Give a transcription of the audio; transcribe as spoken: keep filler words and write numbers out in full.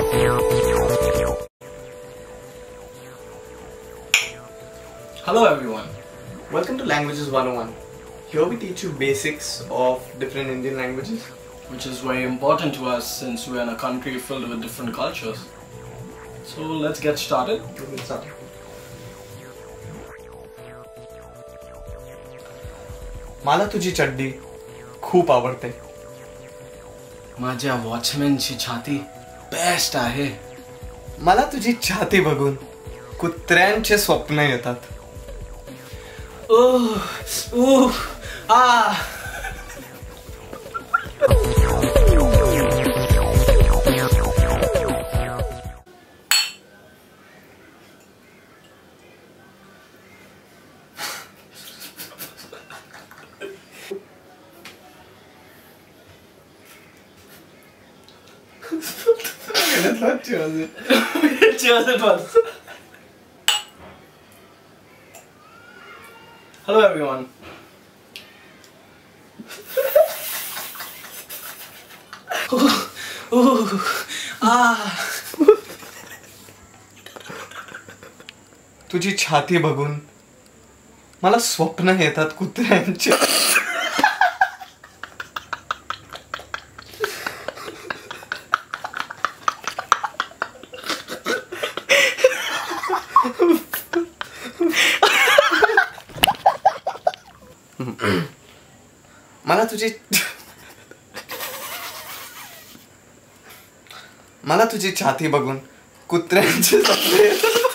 Hello everyone, welcome to Languages one oh one. Here we teach you basics of different Indian languages, which is very important to us since we're in a country filled with different cultures. So let's get started. Let's start. मला तुझी चड्डी खूप आवडते. माझ्या वॉचमॅनची छाती best आहे. मला तुझी छाती बघून कुत्र्यांचे स्वप्न येतात. ओह ओह आ That's not cheers it. Cheers it was. Hello everyone. Ooh, ooh, ah. तुझी छाती बघून मला स्वप्न येतात कुत्र्यांचे. मला तुझी मला तुझी छाती बघून कुत्र्यांचे स्वप्न येतात.